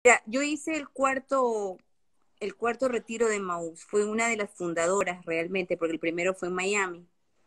Mira, yo hice el cuarto retiro de Maús. Fue una de las fundadoras realmente, porque el primero fue en Miami.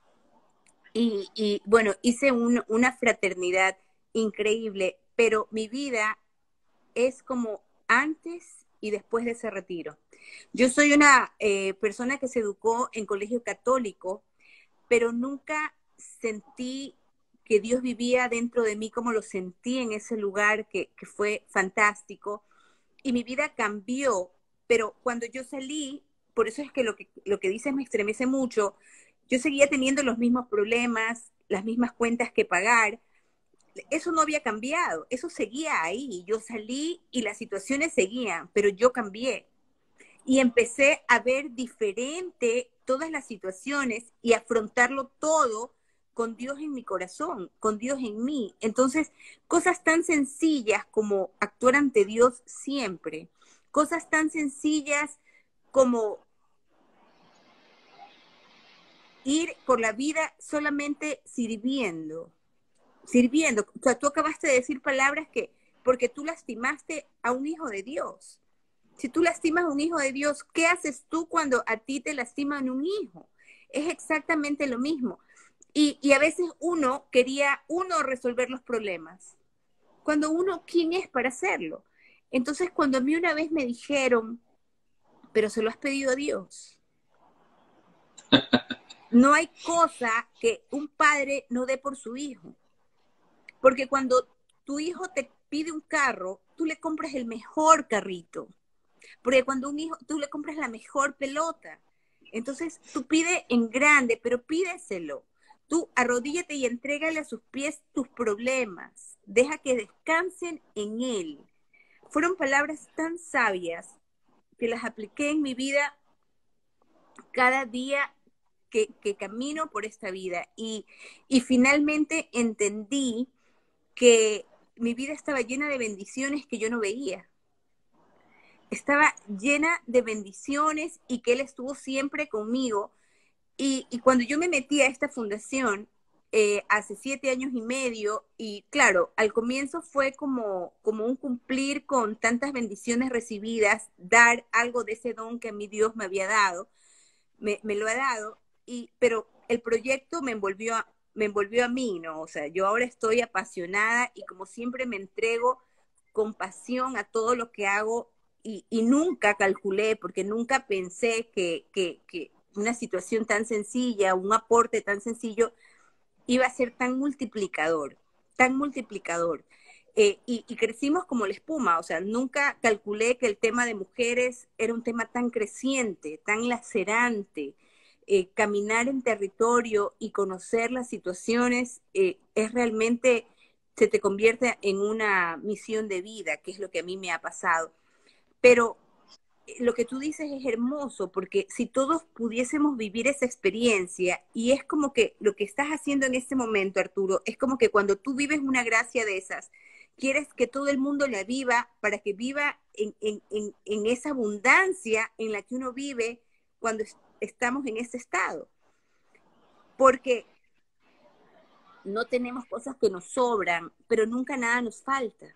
Y bueno, hice una fraternidad increíble, pero mi vida es como antes y después de ese retiro. Yo soy una persona que se educó en colegio católico, pero nunca sentí que Dios vivía dentro de mí como lo sentí en ese lugar que fue fantástico. Y mi vida cambió, pero cuando yo salí, por eso es que lo que dices me estremece mucho, yo seguía teniendo los mismos problemas, las mismas cuentas que pagar, eso no había cambiado, eso seguía ahí, yo salí y las situaciones seguían, pero yo cambié y empecé a ver diferente todas las situaciones y afrontarlo todo con Dios en mi corazón, con Dios en mí. Entonces, cosas tan sencillas como actuar ante Dios siempre, cosas tan sencillas como ir por la vida solamente sirviendo. O sea, tú acabaste de decir palabras que, porque tú lastimaste a un hijo de Dios. Si tú lastimas a un hijo de Dios, ¿qué haces tú cuando a ti te lastiman un hijo? Es exactamente lo mismo. Y a veces uno resolver los problemas. Cuando uno, ¿quién es para hacerlo? Entonces, cuando a mí una vez me dijeron, pero se lo has pedido a Dios. No hay cosa que un padre no dé por su hijo. Porque cuando tu hijo te pide un carro, tú le compras el mejor carrito. Porque cuando un hijo, tú le compras la mejor pelota. Entonces, tú pide en grande, pero pídeselo. Tú arrodíllate y entrégale a sus pies tus problemas. Deja que descansen en él. Fueron palabras tan sabias que las apliqué en mi vida cada día que camino por esta vida. Y finalmente entendí que mi vida estaba llena de bendiciones que yo no veía. Estaba llena de bendiciones y que Él estuvo siempre conmigo. Y cuando yo me metí a esta fundación, hace 7 años y medio, y claro, al comienzo fue como un cumplir con tantas bendiciones recibidas, dar algo de ese don que a mí Dios me había dado, me lo ha dado, pero el proyecto me envolvió a mí, ¿no? O sea, yo ahora estoy apasionada y como siempre me entrego con pasión a todo lo que hago y nunca calculé, porque nunca pensé que una situación tan sencilla, un aporte tan sencillo, iba a ser tan multiplicador, tan multiplicador. Y crecimos como la espuma, o sea, nunca calculé que el tema de mujeres era un tema tan creciente, tan lacerante. Caminar en territorio y conocer las situaciones es realmente, se te convierte en una misión de vida, que es lo que a mí me ha pasado. Pero lo que tú dices es hermoso, porque si todos pudiésemos vivir esa experiencia, y es como que lo que estás haciendo en este momento, Arturo, es como que cuando tú vives una gracia de esas, quieres que todo el mundo la viva para que viva en esa abundancia en la que uno vive cuando estamos en ese estado. Porque no tenemos cosas que nos sobran, pero nunca nada nos falta.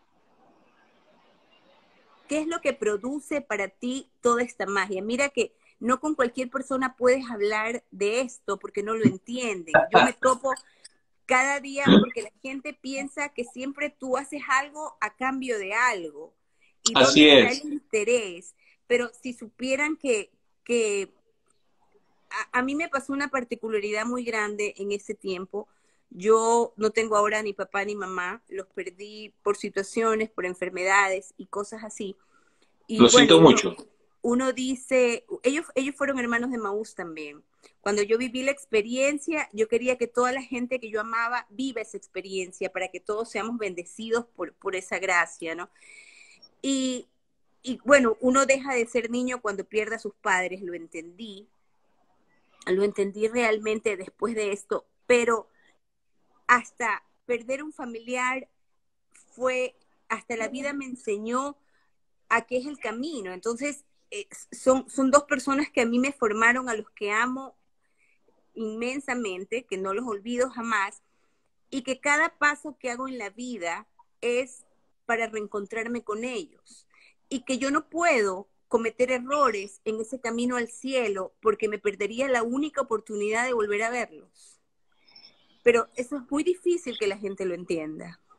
¿Qué es lo que produce para ti toda esta magia? Mira que no con cualquier persona puedes hablar de esto porque no lo entienden. Yo me topo cada día porque la gente piensa que siempre tú haces algo a cambio de algo. ¿Y dónde Así está el es. interés? Pero si supieran que a mí me pasó una particularidad muy grande en ese tiempo. Yo no tengo ahora ni papá ni mamá, los perdí por situaciones, por enfermedades y cosas así. Y Lo bueno, siento mucho. uno dice, ellos fueron hermanos de Maús también. Cuando yo viví la experiencia, yo quería que toda la gente que yo amaba viva esa experiencia para que todos seamos bendecidos por esa gracia, ¿no? Y, y bueno, uno deja de ser niño cuando pierde a sus padres, lo entendí realmente después de esto, pero hasta perder un familiar fue, hasta la vida me enseñó a qué es el camino. Entonces, son dos personas que a mí me formaron, a los que amo inmensamente, que no los olvido jamás, y que cada paso que hago en la vida es para reencontrarme con ellos y que yo no puedo cometer errores en ese camino al cielo porque me perdería la única oportunidad de volver a verlos. Pero eso es muy difícil que la gente lo entienda.